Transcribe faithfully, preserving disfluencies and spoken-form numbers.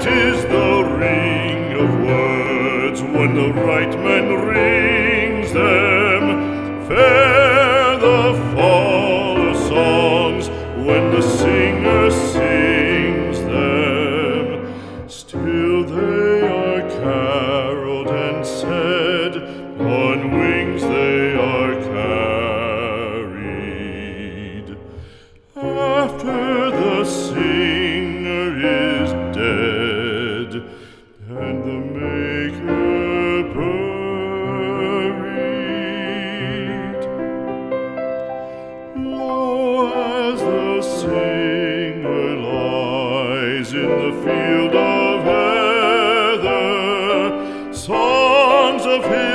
is the ring of words when the right man rings them. Fair the fall of songs when the singer sings them. Still they are caroled and said, on wings they are carried. After the singer is dead and the maker buried, lo, as the singer lies in the field of heather, songs of his